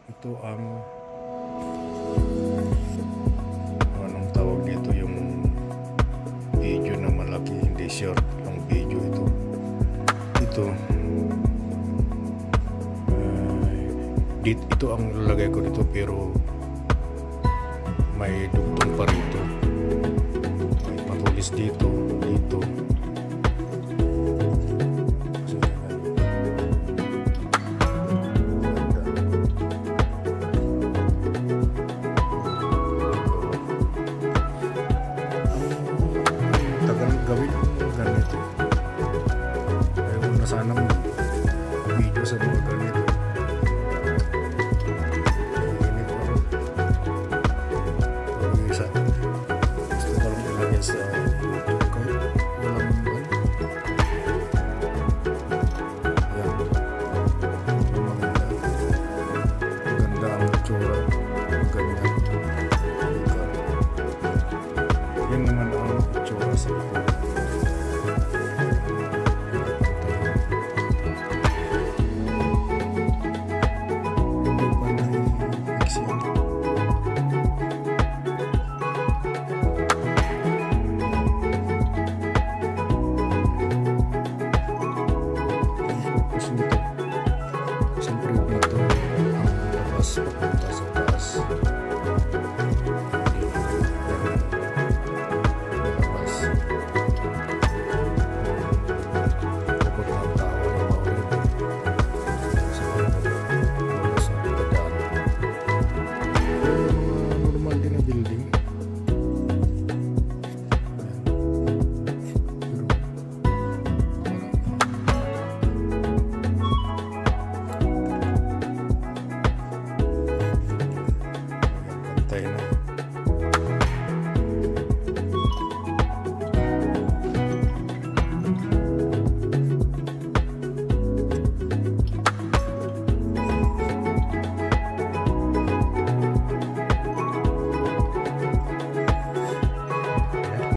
Ito ang anong tawag dito, yung video na malaki, hindi short ang video ito. Ito ang lalagay ko dito, pero may dugtong pa rito, may patulis dito. Gawin ganito. Ayaw na sanang video sa mga ganito. Init pa rin. Isa. Gusto ko lang ilagay sa YouTube ko. Walang ban. Ayan. Maganda ang tsura. Ganyan. Yan naman ang tsura sa ito. Siyempre, ito ang labas.